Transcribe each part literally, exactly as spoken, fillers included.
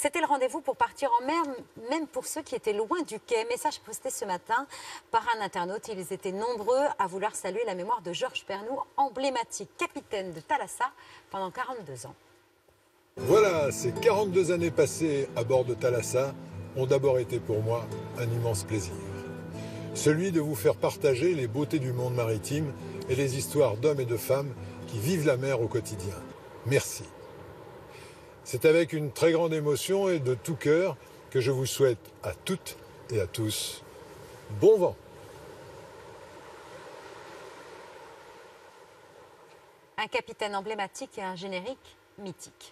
C'était le rendez-vous pour partir en mer, même pour ceux qui étaient loin du quai. Message posté ce matin par un internaute. Ils étaient nombreux à vouloir saluer la mémoire de Georges Pernoud, emblématique capitaine de Thalassa pendant quarante-deux ans. Voilà, ces quarante-deux années passées à bord de Thalassa ont d'abord été pour moi un immense plaisir. Celui de vous faire partager les beautés du monde maritime et les histoires d'hommes et de femmes qui vivent la mer au quotidien. Merci. C'est avec une très grande émotion et de tout cœur que je vous souhaite à toutes et à tous bon vent. Un capitaine emblématique et un générique mythique.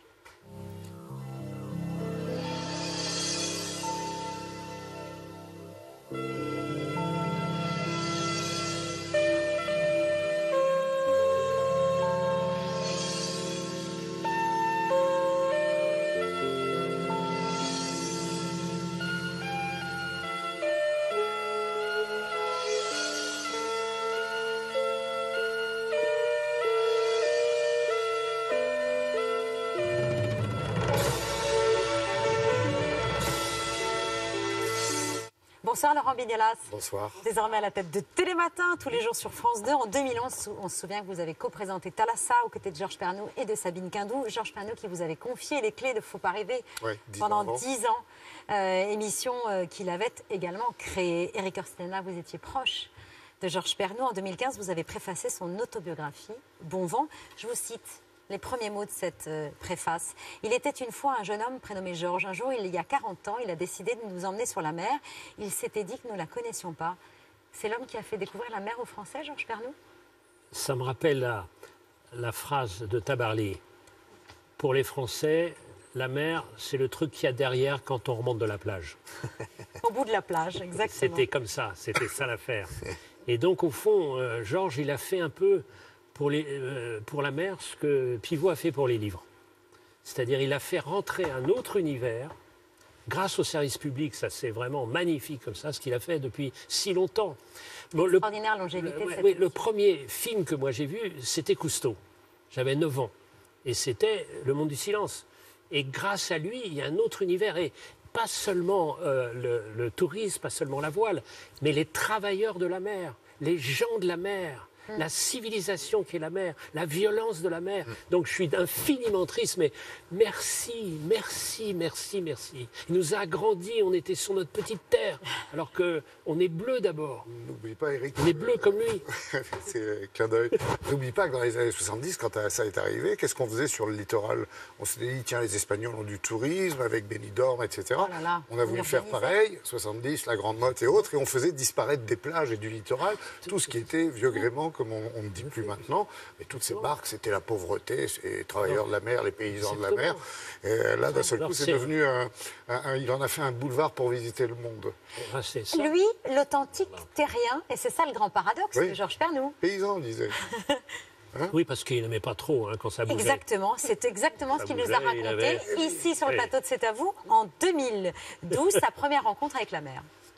Bonsoir Laurent Bignolas. Bonsoir. Désormais à la tête de Télématin, tous les jours sur France deux. En deux mille onze, on se souvient que vous avez co-présenté Thalassa aux côtés de Georges Pernoud et de Sabine Quindou. Georges Pernoud qui vous avait confié les clés de Faut pas rêver ouais, pendant dix ans. Euh, émission euh, qu'il avait également créée. Éric Orstena, vous étiez proche de Georges Pernoud. En deux mille quinze, vous avez préfacé son autobiographie, Bon vent. Je vous cite les premiers mots de cette euh, préface. Il était une fois un jeune homme prénommé Georges. Un jour, il y a quarante ans, il a décidé de nous emmener sur la mer. Il s'était dit que nous ne la connaissions pas. C'est l'homme qui a fait découvrir la mer aux Français, Georges Pernoud? Ça me rappelle la, la phrase de Tabarly. Pour les Français, la mer, c'est le truc qu'il y a derrière quand on remonte de la plage. Au bout de la plage, exactement. C'était comme ça, c'était ça l'affaire. Et donc, au fond, euh, Georges, il a fait un peu pour, les, euh, pour la mer ce que Pivot a fait pour les livres. C'est-à-dire, il a fait rentrer un autre univers grâce au service public. Ça, c'est vraiment magnifique comme ça, ce qu'il a fait depuis si longtemps. Bon, le, extraordinaire longévité. Le, de cette oui, le premier film que moi j'ai vu, c'était Cousteau. J'avais neuf ans. Et c'était Le Monde du Silence. Et grâce à lui, il y a un autre univers. Et pas seulement euh, le, le tourisme, pas seulement la voile, mais les travailleurs de la mer, les gens de la mer. La civilisation qui est la mer, la violence de la mer. Donc je suis infiniment triste, mais merci, merci, merci, merci. Il nous a agrandis, on était sur notre petite terre, alors qu'on est bleu d'abord. N'oublie pas, Eric. On est bleu comme lui. C'est clin d'œil. N'oublie pas que dans les années soixante-dix, quand ça est arrivé, qu'est-ce qu'on faisait sur le littoral? On s'est dit, tiens, les Espagnols ont du tourisme avec Benidorm, et cetera. Oh là là, on a voulu faire pareil, soixante-dix, la Grande Motte et autres, et on faisait disparaître des plages et du littoral tout ce qui était vieux gréement, comme on ne dit plus maintenant, mais toutes ces barques, c'était la pauvreté, les travailleurs de la mer, les paysans de la mer. Et là, d'un seul coup, c'est devenu un, un, un... Il en a fait un boulevard pour visiter le monde. Ah, ça. Lui, l'authentique terrien, et c'est ça le grand paradoxe oui. de Georges Pernoud. Paysan, on disait. Hein? Oui, parce qu'il n'aimait pas trop hein, quand ça bougeait. Exactement, c'est exactement ce qu'il nous a raconté avait... ici sur le plateau de C'est à vous en deux mille douze, sa première rencontre avec la mer.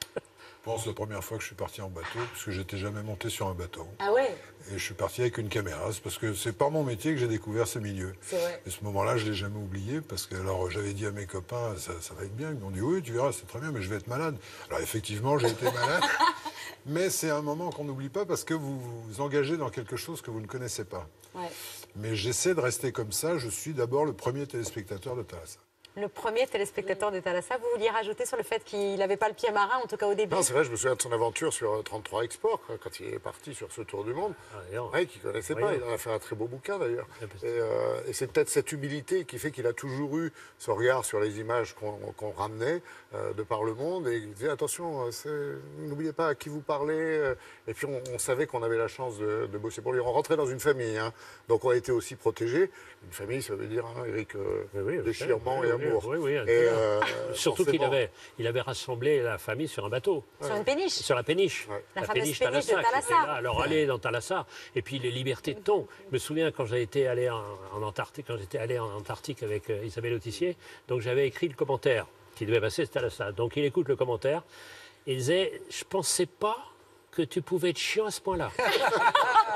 Je pense la première fois que je suis parti en bateau, parce que j'étais jamais monté sur un bateau. Ah ouais. Et je suis parti avec une caméra, c'est parce que c'est par mon métier que j'ai découvert ce milieu. C'est vrai. Et ce moment-là, je ne l'ai jamais oublié, parce que alors j'avais dit à mes copains, ça, ça va être bien. Ils m'ont dit, oui, tu verras, c'est très bien, mais je vais être malade. Alors effectivement, j'ai été malade. Mais c'est un moment qu'on n'oublie pas, parce que vous vous engagez dans quelque chose que vous ne connaissez pas. Ouais. Mais j'essaie de rester comme ça. Je suis d'abord le premier téléspectateur de Thalassa. Le premier téléspectateur de Thalassa, vous vouliez rajouter sur le fait qu'il n'avait pas le pied marin, en tout cas au début? Non, c'est vrai, je me souviens de son aventure sur trente-trois Export, quand il est parti sur ce tour du monde. Ah, oui, qu'il ne connaissait pas. Il en a fait un très beau bouquin, d'ailleurs. Et, euh, et c'est peut-être cette humilité qui fait qu'il a toujours eu ce regard sur les images qu'on qu'on ramenait euh, de par le monde. Et il disait, attention, n'oubliez pas à qui vous parlez. Et puis, on, on savait qu'on avait la chance de, de bosser pour lui. On rentrait dans une famille, hein, donc on a été aussi protégés. Une famille, ça veut dire, hein, Eric, euh, oui, oui, déchirement et amour. Oui, oui, et euh, surtout qu'il avait, il avait rassemblé la famille sur un bateau. Sur une péniche. Sur la péniche. Ouais. La, la péniche, péniche Thalassa. de Thalassa. Alors allez dans Thalassa. Et puis les libertés de ton. Je me souviens quand j'ai été allé en, en Antarctique, quand j'étais allé en Antarctique avec euh, Isabelle Autissier, donc j'avais écrit le commentaire qui devait passer, c'était Thalassa. Donc il écoute le commentaire et il disait, je pensais pas que tu pouvais être chiant à ce point-là.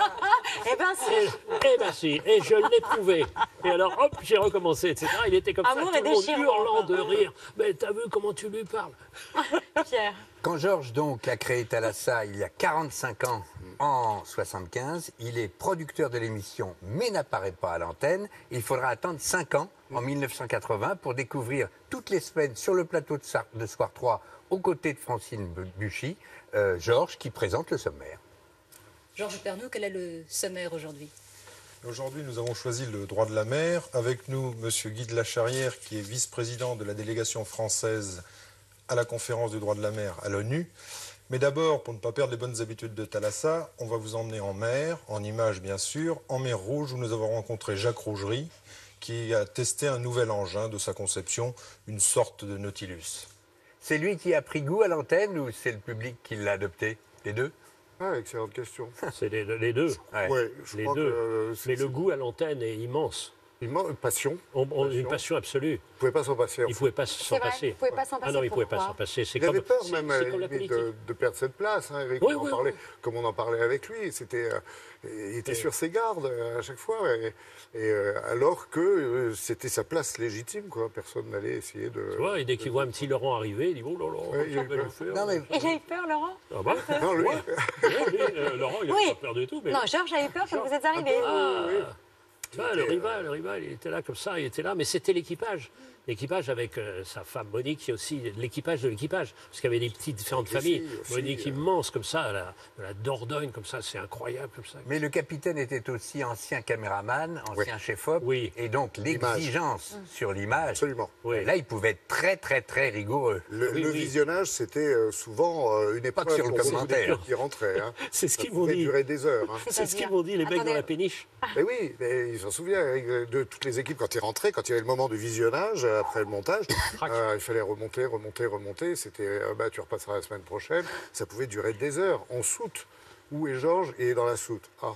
Eh ben si. Et, eh ben si, et je l'éprouvais. Et alors, hop, j'ai recommencé, et cetera. Il était comme Amour ça, et tout le monde déchirement. hurlant de rire. Mais t'as vu comment tu lui parles? Pierre. Quand Georges donc a créé Thalassa il y a quarante-cinq ans, en soixante-quinze, il est producteur de l'émission mais n'apparaît pas à l'antenne. Il faudra attendre cinq ans, en mille neuf cent quatre-vingts, pour découvrir toutes les semaines sur le plateau de, Sa- de Soir trois, aux côtés de Francine Bu- Buchy, euh, Georges qui présente le sommaire. Georges Pernou, quel est le sommaire aujourd'hui? Aujourd'hui, nous avons choisi le droit de la mer. Avec nous, M. Guy de la Charrière, qui est vice-président de la délégation française à la conférence du droit de la mer à l'ONU. Mais d'abord, pour ne pas perdre les bonnes habitudes de Thalassa, on va vous emmener en mer, en images bien sûr, en mer Rouge, où nous avons rencontré Jacques Rougerie, qui a testé un nouvel engin de sa conception, une sorte de Nautilus. C'est lui qui a pris goût à l'antenne ou c'est le public qui l'a adopté? Les deux? Ah, excellente question. C'est les, les deux. Ouais. Ouais, je Les crois deux. que, euh, c'est- Mais le goût à l'antenne est immense. Il manque une passion. On, on- une Passion. passion absolue. Vous pouvez pas s'en passer. en Il ne fait. pouvait pas s'en C'est vrai, passer. vous pouvez pas s'en Ah passer. non, il ne pouvait pas pourquoi s'en passer. C'est Il avait comme, peur c'est- même à c'est la comme la limite, politique. de, de perdre cette place, hein, Eric, Oui, on en oui, parlait, oui. comme on en parlait avec lui. C'était, euh, il était Et- sur ses gardes euh, à chaque fois, et, et, euh, alors que euh, c'était sa place légitime, quoi. Personne n'allait essayer de. Tu vois, et dès qu'il voit un petit Laurent arriver, il dit oh là là, Ouais, il a ça eu va peur. le faire. Non, mais Et il a eu peur, Laurent? Ah bon Non, lui. Ouais. Ouais, lui, euh, Laurent, il n'a Oui. pas peur du tout. Mais... Non, Georges a eu peur quand vous êtes arrivé. Ah, tu vois, le rival, le rival, il était là comme ça, il était là, mais c'était l'équipage. L'équipage avec euh, sa femme Monique, qui est aussi l'équipage de l'équipage. Parce qu'il y avait des petites différentes Avec les familles. filles aussi, Monique euh. immense comme ça, la, la Dordogne comme ça, c'est incroyable comme ça. Mais le capitaine était aussi ancien caméraman, ancien chef-op, Oui. et donc l'exigence sur l'image. Absolument. Oui. Là, il pouvait être très, très, très rigoureux. Le, Oui, le oui. visionnage, c'était euh, souvent euh, une Pas que épreuve sur le pour beaucoup commentaire. d'équipes qui rentraient. Hein. C'est ce Ça qu'ils m'ont pouvait dit. durer des heures. Hein. C'est ce qu'ils C'est-à-dire m'ont dit, les mecs dans Attendez. la péniche. Mais oui, mais ils s'en souviennent euh, de toutes les équipes quand ils rentraient, quand il y avait le moment du visionnage, euh, après le montage, euh, il fallait remonter, remonter, remonter. C'était, euh, bah, tu repasseras la semaine prochaine. Ça pouvait durer des heures. En soute. Où est Georges? Il est dans la soute. Ah,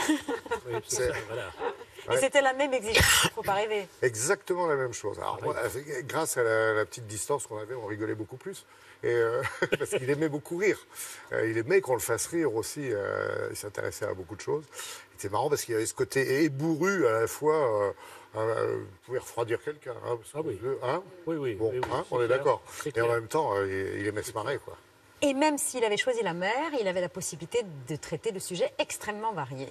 Oui, c'est C'est- ça, voilà. Et c'était la même exigence, il ne faut pas rêver. exactement la même chose. Alors, moi, grâce à la, la petite distance qu'on avait, on rigolait beaucoup plus. Et, euh, parce qu'il aimait beaucoup rire. Euh, il aimait qu'on le fasse rire aussi. Euh, il s'intéressait à beaucoup de choses. C'était marrant parce qu'il y avait ce côté ébouru à la fois. Euh, euh, vous pouvez refroidir quelqu'un. Hein, parce Ah que oui. vous deux, hein Oui, oui. Bon, oui, oui, hein, c'est on est clair, d'accord. c'est Et en clair. même temps, euh, il, il aimait se marrer, quoi. Et même s'il avait choisi la mer, il avait la possibilité de traiter de sujets extrêmement variés.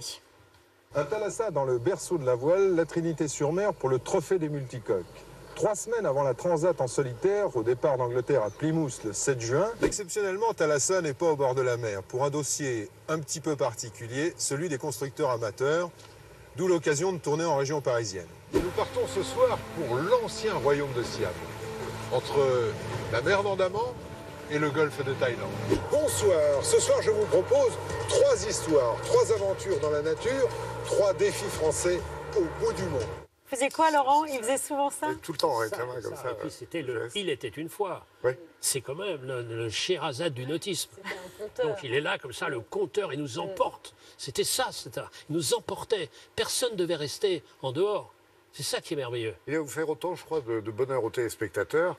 Un Thalassa dans le berceau de la voile, la Trinité-sur-Mer pour le trophée des multicoques. Trois semaines avant la transat en solitaire, au départ d'Angleterre à Plymouth le sept juin, exceptionnellement, Thalassa n'est pas au bord de la mer, pour un dossier un petit peu particulier, celui des constructeurs amateurs, d'où l'occasion de tourner en région parisienne. Nous partons ce soir pour l'ancien royaume de Siam, entre la mer d'Andaman et le golfe de Thaïlande. Bonsoir, ce soir je vous propose trois histoires, trois aventures dans la nature, trois défis français au bout du monde. Vous faisiez quoi, Laurent? Il faisait souvent ça? Et tout le temps, avec Ça, la main comme ça. ça. Et puis c'était le geste. Il était une fois. Oui. C'est quand même le, le Sherazade du nautisme. Donc il est là comme ça, le compteur, il nous emporte. C'était ça, c'était, il nous emportait. Personne ne devait rester en dehors. C'est ça qui est merveilleux. Il va vous faire autant, je crois, de, de bonheur aux téléspectateurs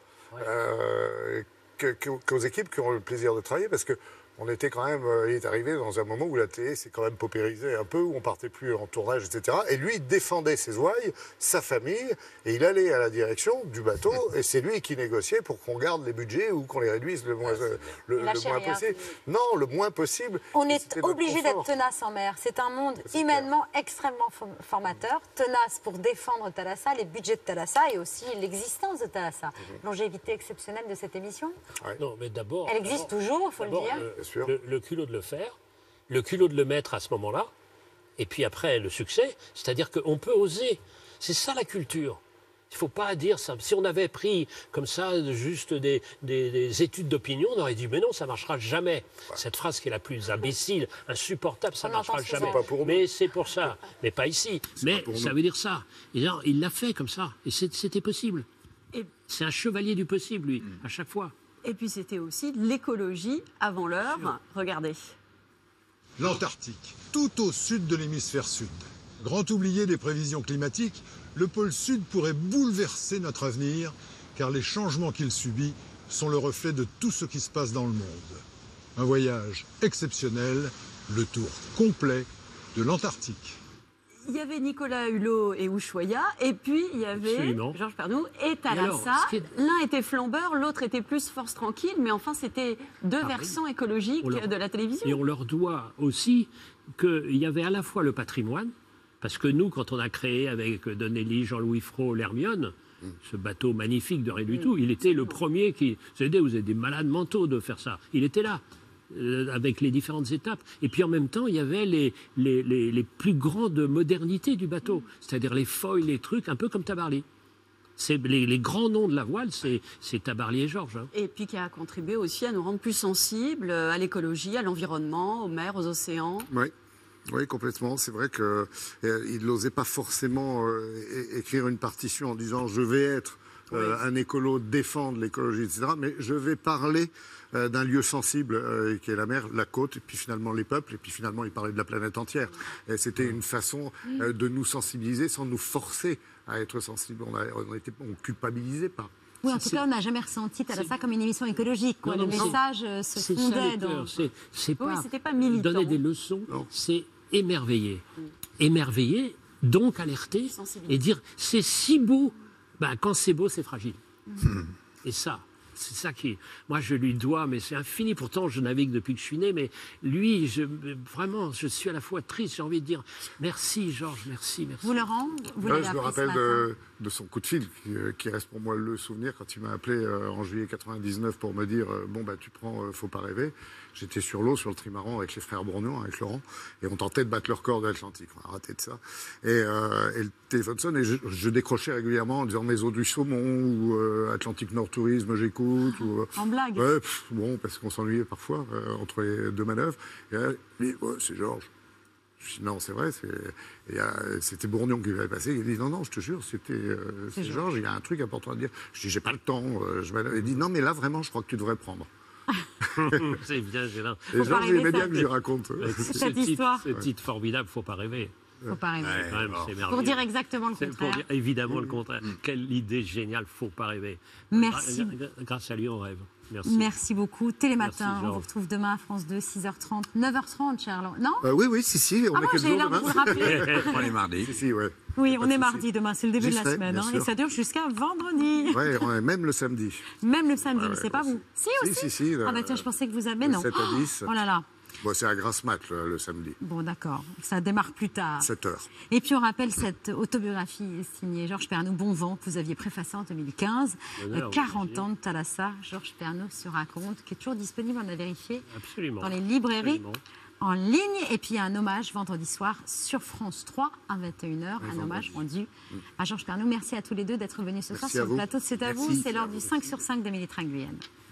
euh, que- que- qu'aux équipes qui ont le plaisir de travailler, parce que on était quand même, euh, il est arrivé dans un moment où la télé s'est quand même paupérisée un peu, où on partait plus en tournage, et cetera. Et lui, il défendait ses ouailles, sa famille, et il allait à la direction du bateau, et c'est lui qui négociait pour qu'on garde les budgets ou qu'on les réduise le moins, euh, le, Il le lâchait moins rien. possible. Non, le moins possible. On Et est c'était notre obligé confort. d'être tenace en mer. C'est un monde C'est humainement extrêmement fo- formateur. Tenace pour défendre Thalassa, les budgets de Thalassa et aussi l'existence de Thalassa. Mhm. Longévité exceptionnelle de cette émission. Non, mais d'abord. Elle existe toujours, il faut le d'abord, dire. le- sûr. le, le culot de le faire, le culot de le mettre à ce moment-là, et puis après le succès, c'est-à-dire qu'on peut oser. C'est ça la culture. Il ne faut pas dire ça. Si on avait pris comme ça juste des, des- des études d'opinion, on aurait dit mais non, ça ne marchera jamais. Cette phrase qui est la plus imbécile, insupportable, ça On ne marchera entend jamais. souvent. C'est pas pour nous. Mais c'est pour ça. Mais pas ici. Mais ça veut dire ça. Et alors, il l'a fait comme ça. Et c'est- c'était possible. Et- C'est un chevalier du possible, lui, à chaque fois. Et puis c'était aussi l'écologie avant l'heure. Regardez. L'Antarctique, tout au sud de l'hémisphère sud. Grand oublié des prévisions climatiques, le pôle sud pourrait bouleverser notre avenir, car les changements qu'il subit sont le reflet de tout ce qui se passe dans le monde. Un voyage exceptionnel, le tour complet de l'Antarctique. Il y avait Nicolas Hulot et Ushuaïa, et puis il y avait Absolument. Georges Pernou et Thalassa. Est... L'un était flambeur, l'autre était plus force tranquille, mais enfin c'était deux ah, versants oui. écologiques leur... de la télévision. Et on leur doit aussi qu'il y avait à la fois le patrimoine, parce que nous, quand on a créé avec Donnelly, Jean-Louis Frault, l'Hermione, mm. ce bateau magnifique de rien du mm. tout, il était le premier qui... Vous avez, vous avez des malades mentaux de faire ça. Il était là. Avec les différentes étapes. Et puis en même temps, il y avait les, les, les, les plus grandes modernités du bateau, c'est-à-dire les foils, les trucs, un peu comme Tabarly. C'est les, les grands noms de la voile, c'est Tabarly et Georges. Hein. Et puis qui a contribué aussi à nous rendre plus sensibles à l'écologie, à l'environnement, aux mers, aux océans. Oui. Oui, complètement. C'est vrai qu'il euh, n'osait pas forcément euh, écrire une partition en disant « je vais être euh, oui. un écolo, défendre l'écologie, et cetera » mais je vais parler euh, d'un lieu sensible euh, qui est la mer, la côte, et puis finalement les peuples, et puis finalement il parlait de la planète entière. Et c'était une façon euh, de nous sensibiliser sans nous forcer à être sensibles. On ne culpabilisait pas. Oui, en tout cas, on n'a jamais ressenti Thalassa comme une émission écologique. Quoi. Non, non, le message euh, se fondait dans... C'est pas, oui, pas militant. Donner des leçons, c'est émerveiller. Mm. Émerveiller, donc alerter, et dire c'est si beau. Ben, quand c'est beau, c'est fragile. Mm. Et ça, c'est ça qui... Moi, je lui dois, mais c'est infini. Pourtant, je navigue depuis que je suis né, mais lui, je, vraiment, je suis à la fois triste. J'ai envie de dire merci, Georges, merci, merci. Vous, Laurent, vous ouais, je me rappelle de, de son coup de fil, qui, qui reste pour moi le souvenir, quand il m'a appelé euh, en juillet quatre-vingt-dix-neuf pour me dire euh, bon, bah, tu prends, euh, faut pas rêver. J'étais sur l'eau, sur le trimaran, avec les frères Bourgnon, avec Laurent, et on tentait de battre le record de l'Atlantique. On a raté de ça. Et, euh, et le téléphone sonne, et je, je décrochais régulièrement en disant mes eaux du saumon, ou euh, Atlantique Nord Tourisme, j'écoute. Ou, euh, en blague. Ouais, pff, bon, parce qu'on s'ennuyait parfois euh, entre les deux manœuvres. Et là, il dit, ouais, c'est Georges. Je dis, non, c'est vrai, euh, c'était Bourgnon qui l'avait passé. Il dit, non, non, je te jure, c'était euh, Georges, il y a un truc important à dire. Je dis, j'ai pas le temps. Euh, je il dit, non, mais là, vraiment, je crois que tu devrais prendre. C'est bien, Gélin. Et Georges, il aimait bien que j'y raconte. Cette histoire. Ce titre formidable, faut pas rêver. Faut pas rêver. Ouais, même, pour dire exactement le contraire. Pour dire évidemment le contraire. Mmh. Quelle idée géniale, faut pas rêver. Merci. Grâce à lui, on rêve. Merci. Merci beaucoup. Télématin, on vous retrouve demain à France deux, six heures trente, neuf heures trente, Charles. Non euh, Oui, oui, si, si. On ah est bon, quel jour demain? Vous le rappeler. On est mardi. Si, si, ouais. Oui, on est mardi demain, c'est le début de la semaine. Hein, et ça dure jusqu'à vendredi. Oui, même le samedi. Même le samedi, ouais, mais c'est ouais, pas vous. Si, si aussi. Si, si, ah bah tiens, je pensais que vous avez, non. sept à dix. Oh là là. Bon, c'est à grasse mat le, le samedi. Bon, d'accord. Ça démarre plus tard. sept heures. Et puis, on rappelle cette autobiographie signée Georges Pernou, Bon vent, que vous aviez préfacée en deux mille quinze. Honneur, quarante oui, ans de Thalassa, Georges Pernou se raconte, qui est toujours disponible, on a vérifié, Absolument. dans les librairies. Absolument. En ligne, et puis un hommage vendredi soir sur France trois à vingt et une heures, oui, un hommage rendu à Georges Pernou. Merci à tous les deux d'être venus ce Merci soir sur le plateau. C'est à Merci. vous, c'est l'heure du cinq sur cinq d'Émilie Tringlienne.